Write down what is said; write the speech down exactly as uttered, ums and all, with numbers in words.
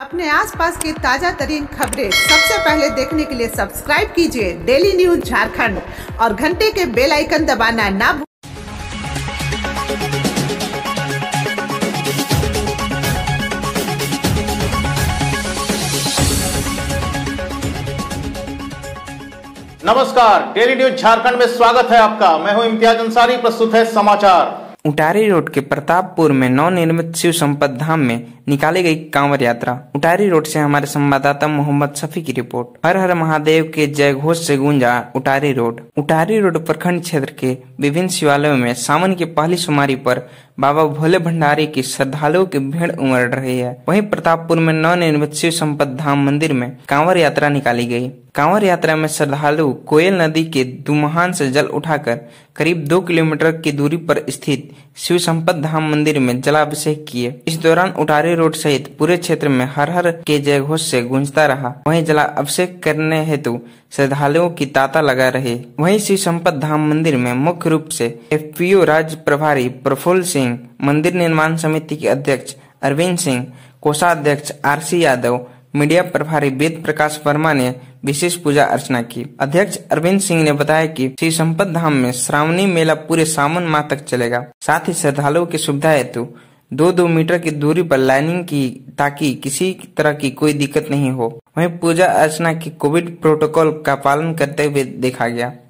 अपने आसपास की ताजा तरीन खबरें सबसे पहले देखने के लिए सब्सक्राइब कीजिए डेली न्यूज झारखंड और घंटे के बेल आइकन दबाना ना भूलें। नमस्कार, डेली न्यूज झारखंड में स्वागत है आपका। मैं हूं इम्तियाज अंसारी। प्रस्तुत है समाचार। उटारी रोड के प्रतापपुर में नवनिर्मित शिव संपत धाम में निकाली गई कांवड़ यात्रा। उटारी रोड से हमारे संवाददाता मोहम्मद शफी की रिपोर्ट। हर हर महादेव के जय घोष से गूंजा उटारी रोड। उटारी रोड प्रखंड क्षेत्र के विभिन्न शिवालयों में सावन की पहली सोमवारी पर बाबा भोले भंडारी की श्रद्धालुओं की भीड़ उमड़ रही है। वहीं प्रतापपुर में नवनिर्मित शिव संपत धाम मंदिर में कांवड़ यात्रा निकाली गई। कांवड़ यात्रा में श्रद्धालु कोयल नदी के दुमहान से जल उठाकर करीब दो किलोमीटर की दूरी पर स्थित शिव संपत धाम मंदिर में जलाभिषेक किए। इस दौरान उटारी रोड सहित पूरे क्षेत्र में हर हर के जय घोष से गूंजता रहा। वहीं जलाभिषेक करने हेतु श्रद्धालुओं की तांता लगा रहे। वहीं शिव संपत धाम मंदिर में मुख्य रूप से एफपीओ राज्य प्रभारी प्रफुल्ल सिंह, मंदिर निर्माण समिति के अध्यक्ष अरविंद सिंह, कोषाध्यक्ष आरसी यादव, मीडिया प्रभारी वेद प्रकाश वर्मा ने विशेष पूजा अर्चना की। अध्यक्ष अरविंद सिंह ने बताया कि श्री संपत धाम में श्रावणी मेला पूरे सावन माह तक चलेगा। साथ ही श्रद्धालुओं की सुविधा हेतु दो दो मीटर की दूरी पर लाइनिंग की ताकि किसी तरह की कोई दिक्कत नहीं हो। वहीं पूजा अर्चना की कोविड प्रोटोकॉल का पालन करते हुए देखा गया।